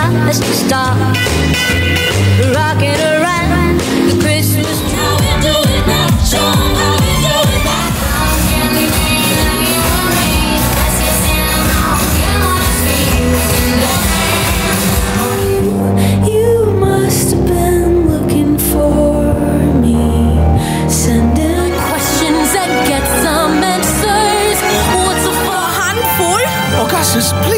just stop rocking around the Christmas tree. How we do it now, show 'em how we do it now. You must have been looking for me. Sending questions and get some answers. What's a handful? Augustus, please.